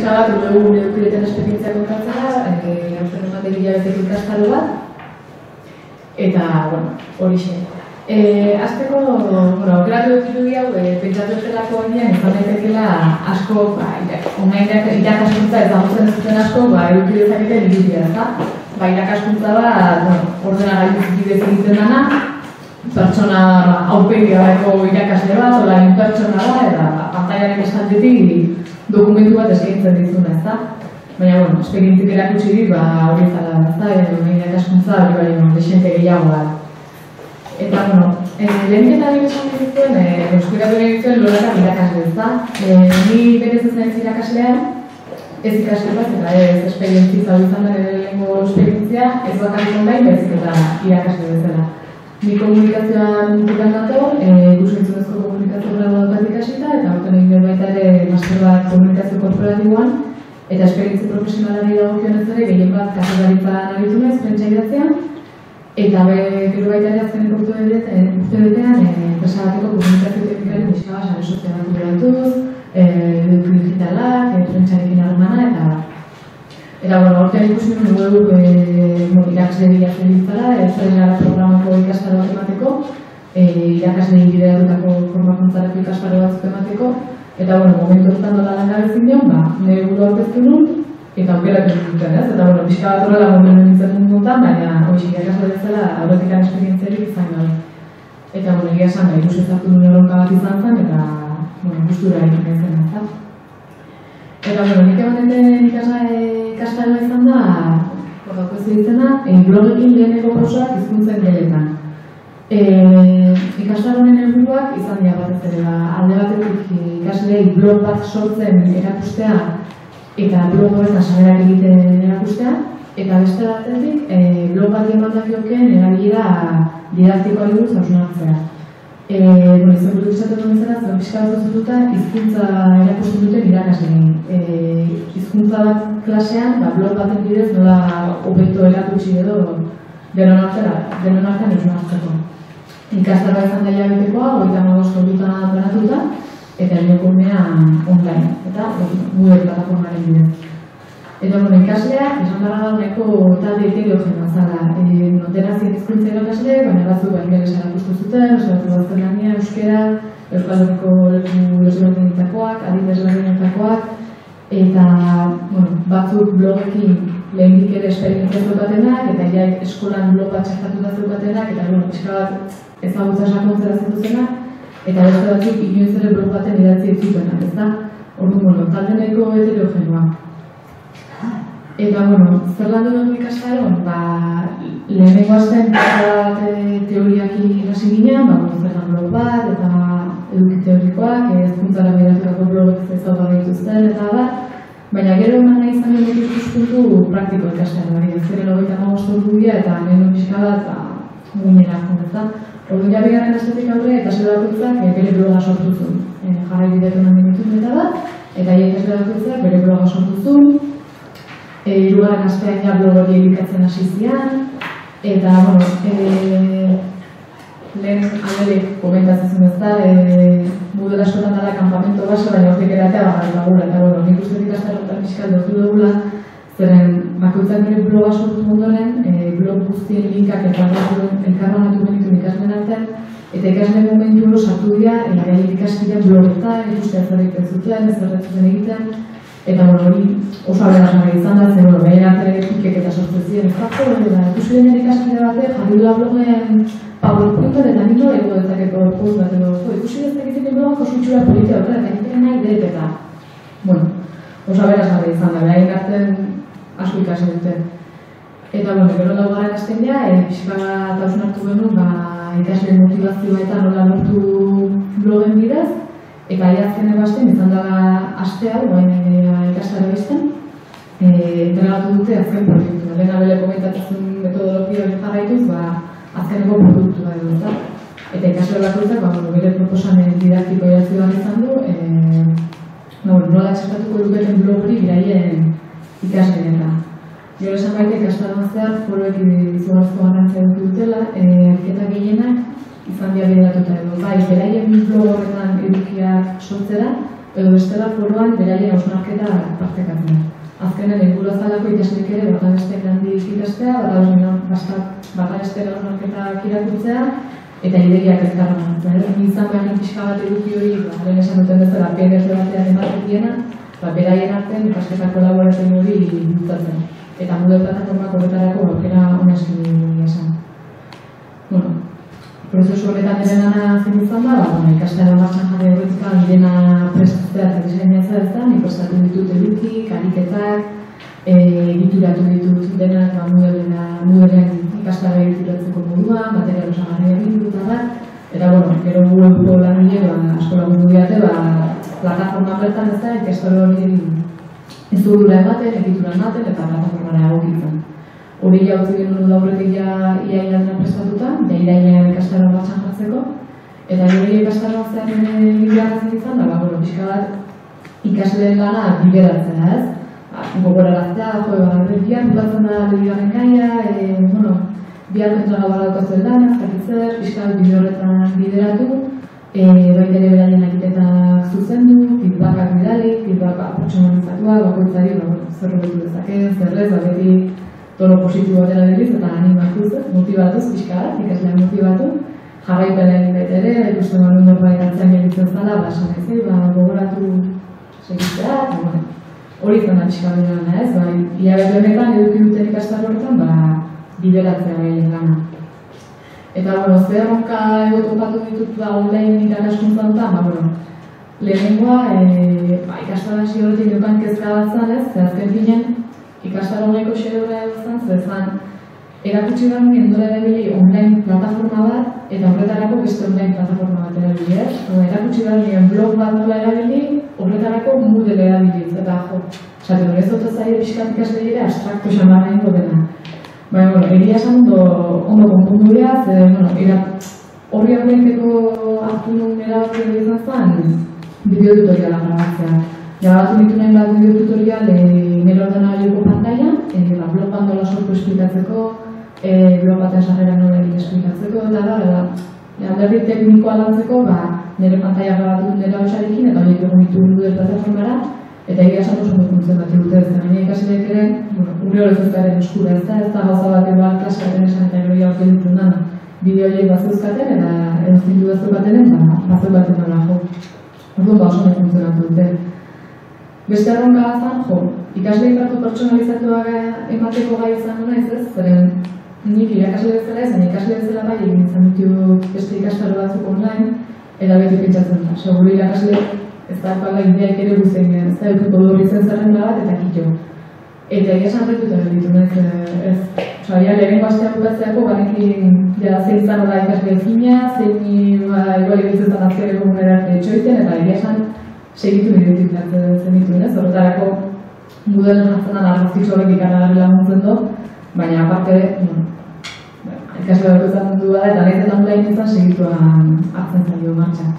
pixka bat, egun edukireten esperientzia kontatzea, hauzen ematen hilabeteko ikastaro bat, eta, bueno, hori xe. Azteko, aukeratu dut irudi hau, pentsatu etelako horian, izan daitekela asko, irakaskuntza ez dagozen ez zuten asko, eduki dezaketen irudia, ezta? Irakaskuntza bat, ordenagailu bidez egiten dana, pertsona aurpegirako irakasle bat, olain pertsona da, eta pantaiaren estantetik dokumentu bat eskaintzen dizuna, ezta? Baina, esperientzik erakutsi dit, hori zara, ezta? Irakaskuntza hori baino, desente gehiago da. Eta, lehenik eta nire esan dituen, euskiratu nire dituen loratak irakasle, ezta? Ni berez ez naiz irakaslean, ez ikasle bat, eta ez esperientzi zau izan da nire lehenko esperientzia, ez bakarrik online, bezik eta irakasle bezala. Ni komunikazioan mundutan dator, ikusentzunezko komunikazio gradu daukat ikasita, eta aurten egin baita ere master bat komunikazio korporatiboan, eta esperientzi profesionalari dagokionez ere gehien bat kasetaritzan aritu naiz, prentsa idatzean, eta gero baita ere azkeneko urte betean enpresa bateko komunikazio teknikari pixka bat sare sozialak beratuz, eduki digitalak, prentsarekin harremana, eta horrean ikusi nuen irakasle bilatzen ditzala, ez programako ikastaro bat emateko, irakasle bideatutako formakuntzarako ikastaro batzuk emateko, eta momentu horretan dola langabezin dion, nire buru aurkeztu nun, eta aukeratu duten, ez? Eta, pixka bat horrela momentu nintzen mundutan, baina hori irakasle bezala aurretikan esperientziarik izan gabe. Eta, egia esan, ikusi zartu duen erronka bat izan zen, eta, gustura egiten zen, ez? Eta, nik ematen ikastaroa izan da, horrako ez ditzena, blogekin leheneko prosoak hizkuntzen geletan. Ikastaroaren helburuak izan dira batez ere, alde batetik ikasleei blog bat sortzen erakustea, eta blog horretan sarerak egiten erakustea, eta beste batetik blog bat emandakioken erabilera didaktikoari buruz hausnartzea. Izan buruk izaten duen zera, zuen pixka bat zututa hizkuntza erakusten duten irakasleen. Hizkuntza bat klasean, blog baten bidez nola hobeto erakutsi edo denon artean hausnartzeko. Ikastaroa izan da hilabetekoa, 35 ordutan banatuta, eta inokunean online, eta Moodle plataformaren bidez. Eta ikasleak, esan dara gauneko talde heterogenoa zara. Dena zien hizkuntza irakasle, baina batzuk ingelesa erakustu zuten, gaztelania, euskera, Euskal Herriko leku desberdinetakoak, adin desberdinetakoak, eta batzuk blogekin lehendik ere esperientzia zeukatenak, eta eskolan blog bat txertatuta zeukatenak, eta pixka bat ezagutza sakontzera zituzenak, eta beste batzuk inoiz ere blog baten idatzi ez zutenak, ez da? Orduan, talde nahiko heterogenoa. Eta, zer lan duen ikastaroan? Lehenengo azten teoriakin hasi ginen, zer lan blog bat, eta eduki teorikoak, hezkuntzara bideraturako blogek ezaugarri dituzten, eta baina gero eman nahi izan duen ikuspuntu praktiko ikastaroari. Ez gero 35 ordu dira, eta nire pixka bat muinera jonetza. Orduan bigarren astetik aurre, ikasle bakoitzak bere bloga sortu zuen. Jarraibideak eman dituen eta eta ikasle bakoitzak bere bloga sortu zuen. Hirugarren astean blog hori editatzen hasi zian, eta, lehen alderik komentatzen ez da, Moodle askotan dara kanpamento baso, baina hortik eratea bagarri bagula, eta, nik uste ikastaroetan fiskal dut dugula, zeren bakoitzak nire bloga sortu ondoren, blog guztien linkak elkarronatu benituen ikasleen artean, eta ikasleen momentu hori sartu dira, gaien ikaskidean blogetan, ikustea zer egiten zuten, ez zerretzen egiten, eta hori oso aberasgarria izan da, zer behin arte pikek eta sortzen ziren ikusi den ikaskide batek jarri dula blogen PowerPointan eta nino ego dezakeko post bat edo ikusi dezaketen blogak oso itxura politia horrela eta egiten nahi dereteka. Oso aberasgarria izan da, behin artean asko ikasi dute. Eta, gero laugarren hasten dira, pixka bat hausnartu genuen ikasleen motivazioa eta nola lortu blogen bidez, eta azken ebazten izan da astea, ikastaro izten, entregatu dute azken proiektua. Lehen abele komentatzen metodologia hori jarraituz, azkeneko produktua edo. Eta ikasle bakoitzak, bere proposamen didaktiko idatzi bat izan du, nola txertatuko duketen blog hori biraien ikasleena. Gero esan baita ikastaroan zehar, foroek izugarrizko garrantzia dutela, ariketak gehienak izan dira bideratuta edo. Beraien blog horretan edukiak sortzera, edo bestela foroan beraien hausnarketa partekatzen. Azkenen helburua zalako ikasleek ere bata besteak handik ikastea, bata besteak hausnarketak irakurtzea, eta ideiak elkarranatzen. Izan behar pixka bat eduki hori, lehen esan duten bezala PDF batean ematen beraien artean ikasketa kolaboratzen hori bultzatzen. Eta Moodle plataformak horretarako aukera ona eskaini dugu esan. Prozesu horretan ere lana zein izan da, ikastaro martxan jarri horretik dena prestatzea eta diseinatzea ez da, nik prestatu ditut eduki, kariketak, egituratu ditut denak Moodleen ikastaro egituratzeko moduan, material osagarria ditut da, eta gero webko langile asko lagundu diate, plataforma bertan ez da, ikastaro hori ez dugula ematen, egitura ematen eta plataformara egokitzen. Hori jautzi genuen aurretik iaia dena prestatuta, irailean ikastaroa martxan jartzeko, eta gero ikastaroa zean bigarratzen izan, pixka bat ikasleen lana bideratzea, ez? Gogoraraztea, bihar bukatzen da bigarren gaia, bihar kontraga badaukatzen lan, ez dakitzer, pixka bat bide horretan bideratu, baita ere beraien akitetak zuzendu, feedbackak bidali, feedback pertsonalizatua, bakoitzari zer hobetu dezakeen, zer ez, beti tono positibo dela deliz eta animatuz, motibatuz, pixka bat, ikaslean motibatu, jarraipen egin baita ere, ikusten garen norbait hartzen gelditzen zala, esan ezin, gogoratu segitzea, hori izan da pixka bat dela, ez? Hilabete honetan eduki duten ikastar horretan, bideratzea gehien gana. Eta, zer erronka egotopatu ditut online irakaskuntzan eta, lehenengoa, ikastara hasi horretik jokan kezka bat zan, ez? Azken finen, ikastaro honeko xerebra egozan, zezan, erakutsi behar nuen nola erabili online plataforma bat, eta horretarako beste online plataforma bat erabili, ez? Erakutsi behar nuen blog bat nola erabili, horretarako Moodle erabili, eta esaten hori ez dut zaila pixkat ikasleire abstrakto xamarra ingo dena. Egia esan ondo konpondu dira, horri aurrenkeko hartu nuen erabakia izan zen, bideo-tutoriala grabatzea. Grabatu ditu nahi bat bideo-tutorial nire ordenagailoko pantailan, blog bat nola sortu esplikatzeko, blog baten sarrera nola egin esplikatzeko, eta alderdi teknikoa lantzeko, nire pantaila grabatu nire hautsarekin, eta horiek egon ditu Moodle plataformara, eta egia esan oso funtzen bat dute ez da, baina ikasleek ere, gure hori zuzkaren eskura ez da gauza bat edo klaskaten esan eta gero jaurte ditzen dana, bideo horiek bazeuzkaten eta edozindu bazeukatenen, bazeukaten dara jo. Orduan oso nahi funtzionatu dute. Beste erronka zan, ikasleik datu pertsonalizatua emateko gai izan duna ez ez, zeren nik irakasle bezala ez, ikasle bezala bai egin izan ditu beste ikastaro batzuk online, eta beti pentsatzen da. Seguru irakasle ez da pala ideak ere guzein, ez da eukuko du izen zerrenda bat eta kitxo. Eta egia esan retuta ditu, ez? Lehenengo astea bukatzeako, banekin zein zan da ikasle ezina, zein igual egitzen zan azkereko munerarte etxoiten, eta egia esan segitu identifikatzen zen dituen, ez? Horretarako Moodle hartzen da argazkitxo horrek ikarragarri laguntzen du, baina aparte, ikasle bakoitzak mundu da, eta nahiz eta online izan segituan hartzen zaio martxan.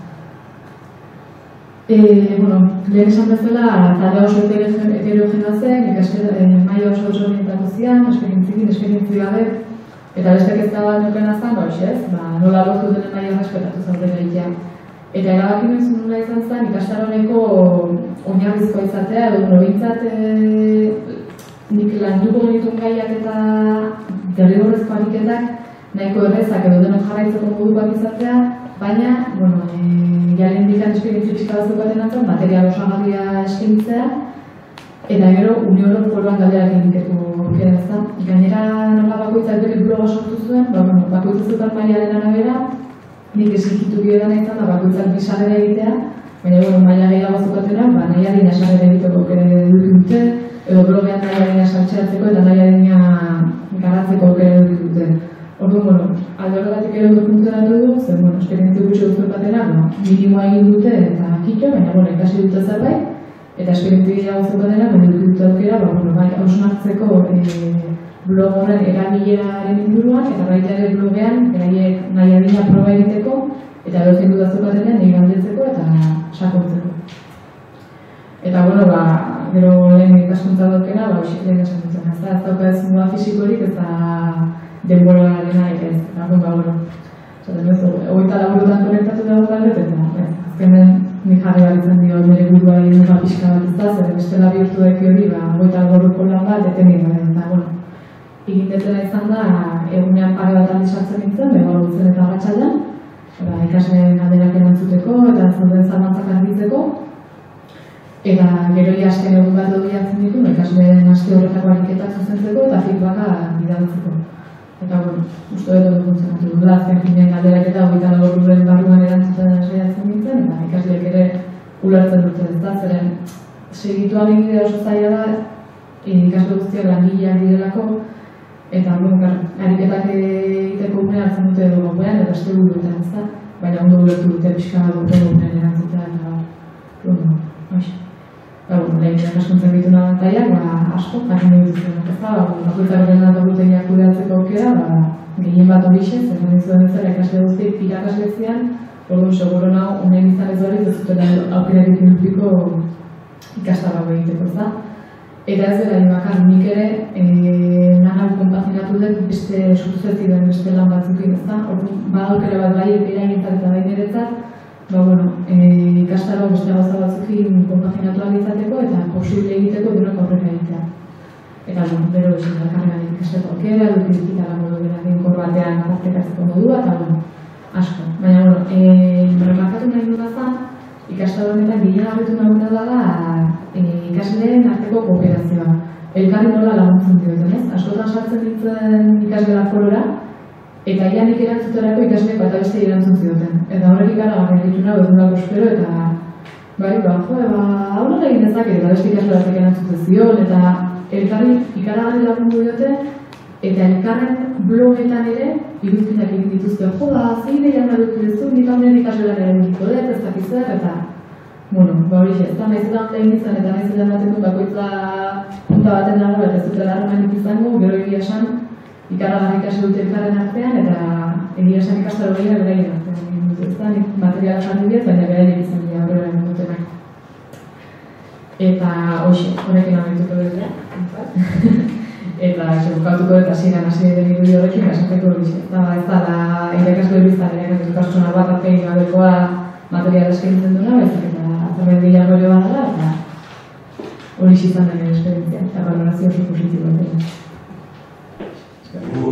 Lehen esan bezala, talde oso heterogena zen, maila oso orientatu zian, esperientzi gabe, eta beste kezka bat nukena zen, nola lortu denen maila respetatu zaudela egitea. Eta erabaki nuen nola izan zen, ikastaroneko oinarrizkoa izatea, edo bintzat nik landuko genituen gaiak eta derrigorrezko ariketak nahiko errezak edo denok jarraitzeko modukoak izatea, baina, jalen dikan esperientzi pixka bazukaten atzen, material osagarria eskaintzea, eta gero uniorok foroan galderak egiteko aukera ez da. Gainera nola bakoitzak bere bloga sortu zuen, bakoitzazutan mailaren arabera, nik esikitu biodan izan da bakoitzak bisarrera egitea, baina maila gehiago zukatera, nahi adina sarrera egiteko aukera dute, edo blogean nahi adina saltxeatzeko eta nahi adina garatzeko aukera dute. Orduan, alde horregatik ere ondo funtzionatu du, zer, esperientzia gutxi duzuen batera, minimoa egin dute eta kitxo, baina ikasi dute zerbait, eta esperientzia gehiago zeukatenak, dut dute aukera, hausnartzeko blog horren erabileraren inguruan, eta baita ere blogean, beraiek nahi adina proba egiteko, eta edozein dut zeukatenean nahi galdetzeko eta sakontzeko. Eta, gero lehen ikaskuntza daukena, lehen esan dutzen, ez dauka ez moda fisikorik eta denborarena ez, eta hogeita laburutan konektatu dago galdet, eta azkenen nik jarri balitzen dio nire buruari muga pixka bat ez da, zer bestela bihurtu daiki hori, goita gorruko lan bat, eteni garen, eta, bueno, egin detena izan da, egunean pare bat aldi sartzen nintzen, begoa gutzen eta arratsaldean, ikasleen galderak erantzuteko, eta zauden zalantzak argitzeko, eta gero azken egun bat edo bilatzen ditu, ikasleen aste horretako ariketak zuzentzeko eta feedbacka bidaltzeko. Eta, bueno, uste dut funtzionatu du da, azken finean galderak eta hogeita laburren barruan erantzuten saiatzen nintzen, eta ikasleek ere ulertzen dute ez da, zeren segituan egidea oso zaila da, ikasle guztiak langileak direlako, eta, bueno, ariketak egiteko unea hartzen dute edo gogoean, eta aste buruetan ez da, baina ondo ulertu dute pixka bat gogoean erantzutea, eta, bueno, hoxe. Lehen irakaskuntzak ditu nabantaiak, asko, jakin nahi duzuen, ez da, bakoitzak horren dutegiak kudeatzeko aukera, gehien bat horixe, zer nahi zuen ezera ikasle guztiek irakasletzean, orduan seguro nago, unean izan ez hori, ez zuten aukerarik inupiko ikastaro egiteko, ez da. Eta ez dela bakar, nik ere lan hau konpaginatu dut beste sortuzeti den beste lan batzukin, ez da. Orduan, aukera bat bai eragintzat eta bai niretzat, ikastaro beste gauza batzukin konpaginatu izateko eta posible egiteko durak aurrera egitea. Eta, bero esan dakarren ikasteko aukera, dut digitala modu berak inkor batean partekatzeko modua, eta, asko. Baina, remarkatu nahi dut bazan, ikastaro honetan gehien abetu naguna da ikasleen arteko kooperazioa. Elkarri nola laguntzen dioten, ez? Askotan sartzen ditzen ikasgela forora, eta ianik erantzuterako ikasleek bat abeste erantzun zioten. Eta horrek ikaragarri ditu nago egun dago espero, eta aurrera egin dezake, eta beste ikasle batek erantzuten zion, eta elkarri ikaragarri lagundu diote, eta elkarren blogetan ere, iruzkinak egin dituzte, zein deian badutu duzu, nik hamren ikaslean ere dut, ez dakizzer, eta, hori ez da, nahiz eta honda egin izan, eta nahiz eta ematen bakoitza punta baten dago, eta ez dutela harremanik izango, gero egia esan, ikaragarri ikasi dute elkarren artean, eta egia esan ikastaro gehiago beraien artean egin dute, ez da, nik materiala jarri diet, baina beraiek izan dira aurrera egin dutenak. Eta, hoxe, horrekin amaituko dut, eta bukatuko dut hasieran hasi den irudi horrekin, esateko hori ez da, irakasle biztan ere pertsona bat artein gabekoa materiala eskaintzen duena, eta zerbait gehiago ere badala, eta hori izan den esperientzia, eta valorazio oso positiboa dela.